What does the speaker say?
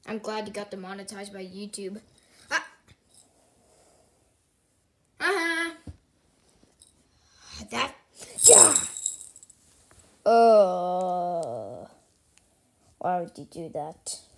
I'm glad you got demonetized by YouTube. Ah. That. Yeah. Why would you do that?